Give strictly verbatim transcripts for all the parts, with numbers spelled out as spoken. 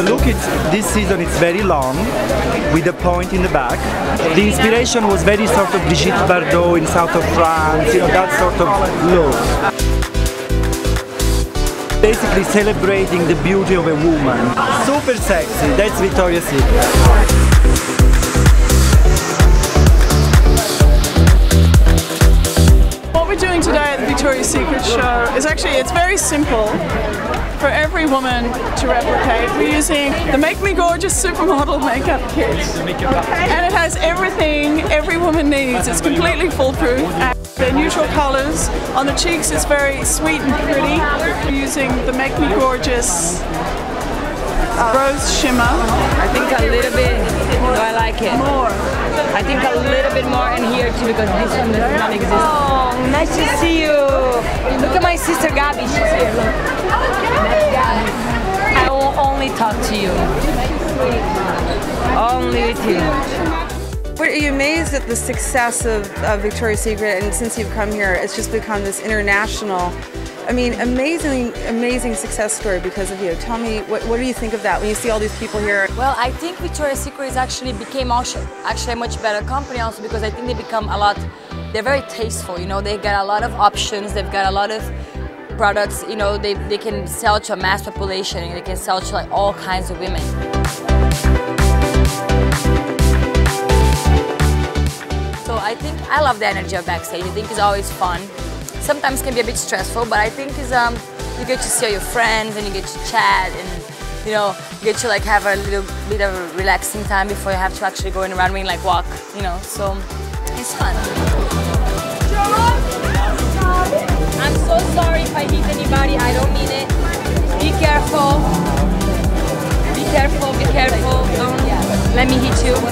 The look is, this season it's very long, with a point in the back. The inspiration was very sort of Brigitte Bardot in south of France, you know, that sort of look. Basically celebrating the beauty of a woman. Super sexy, that's Victoria's Secret. What we're doing today at the Victoria's Secret show is actually, it's very simple for every woman to replicate. We're using the Make Me Gorgeous Supermodel makeup kit. And it has everything every woman needs. It's completely foolproof. And they're neutral colors. On the cheeks it's very sweet and pretty. We're using the Make Me Gorgeous Rose Shimmer. I think a little bit, no, I like it. More. I think a little bit more in here too, because this one does not exist. Oh, nice to see you. Look at my sister Gabby, she's here, look. I will only talk to you. Only with you. Are you amazed at the success of, of Victoria's Secret, and since you've come here, it's just become this international, I mean, amazing, amazing success story because of you. Tell me, what, what do you think of that when you see all these people here? Well, I think Victoria's Secret is actually became also, actually a much better company also because I think they become a lot, they're very tasteful, you know, they got a lot of options, they've got a lot of products, you know, they, they can sell to a mass population, they can sell to like all kinds of women. So I think, I love the energy of Backstage, I think it's always fun. Sometimes can be a bit stressful, but I think is um you get to see all your friends and you get to chat and you know you get to like have a little bit of a relaxing time before you have to actually go in the runway and like walk, you know. So it's fun. I'm so sorry if I hit anybody. I don't mean it. Be careful. Be careful. Be careful. Don't let me hit you.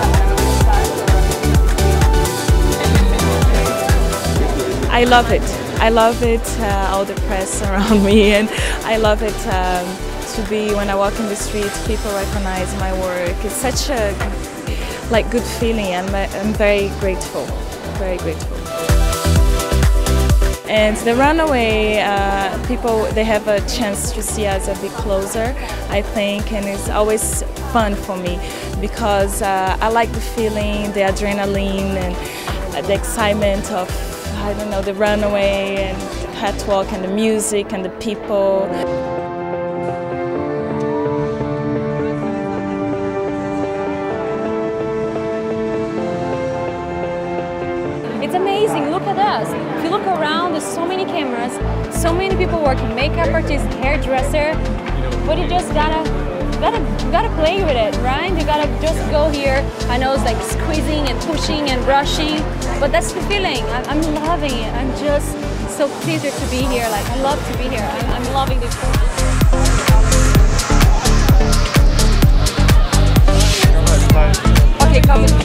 I love it. I love it, uh, all the press around me, and I love it um, to be, when I walk in the street, people recognize my work. It's such a like good feeling. I'm, I'm very grateful, very grateful. And the runaway, uh, people, they have a chance to see us a bit closer, I think, and it's always fun for me because uh, I like the feeling, the adrenaline, and the excitement of, I don't know, the runaway and the catwalk and the music and the people. It's amazing, look at us. If you look around, there's so many cameras, so many people working, makeup artist, hairdresser, but you just gotta, gotta, gotta play with it, right? You gotta just go here. I know it's like squeezing and pushing and brushing, but that's the feeling. I'm, I'm loving it. I'm just so pleased to be here. Like, I love to be here. I'm, I'm loving this. Okay, come with me.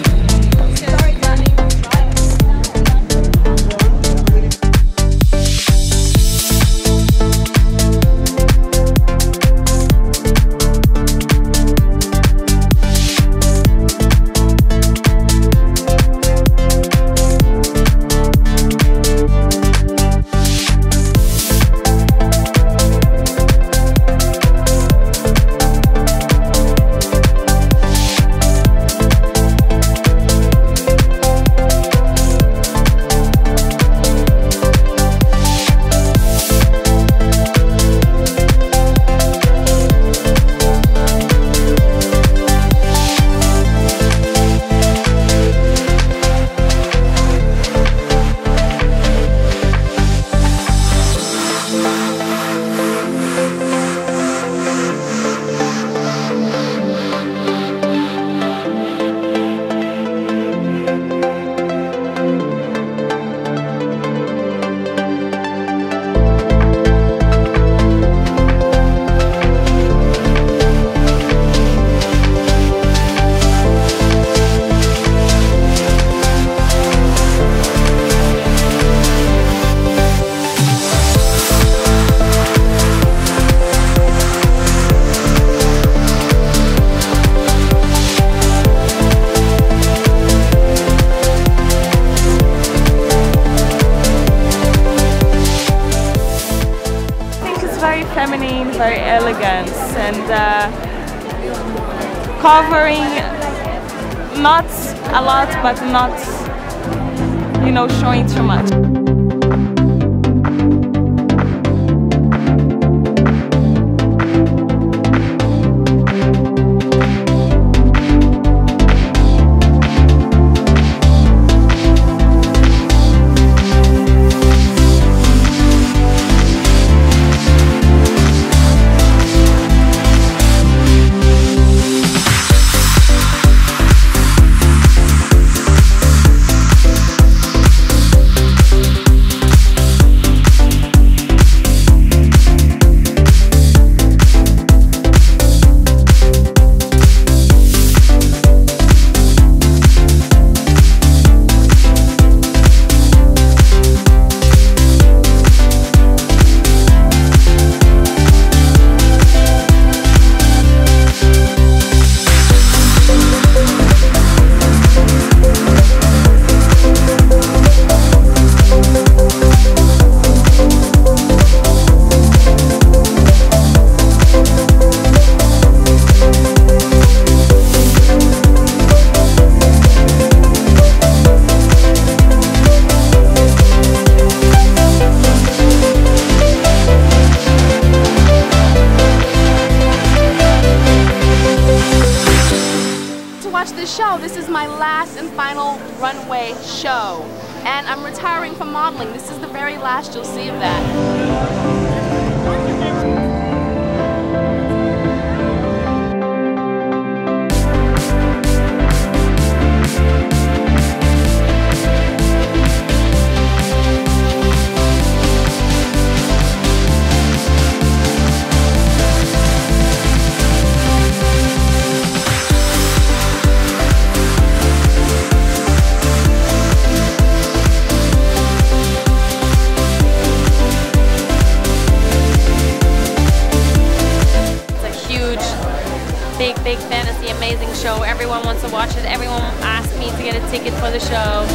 Feminine, very elegant, and uh, covering not a lot, but not, you know, showing too much. Show. This is my last and final runway show, and I'm retiring from modeling. This is the very last you'll see of that. Big, big fantasy, amazing show. Everyone wants to watch it. Everyone asked me to get a ticket for the show.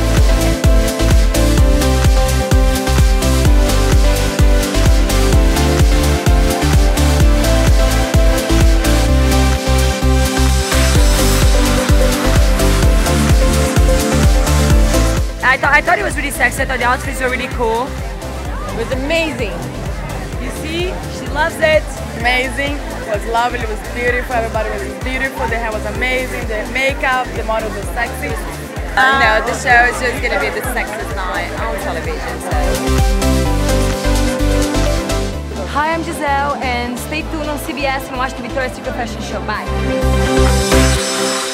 I thought I thought it was really sexy. I thought the outfits were really cool. It was amazing. You see, she loves it. Amazing. It was lovely. It was beautiful. Everybody was beautiful. The hair was amazing. The makeup, the models were sexy. Uh, no, the show is just going to be the sexiest night on television. So. Hi, I'm Gisele, and stay tuned on C B S and watch the Victoria's Secret Fashion Show. Bye.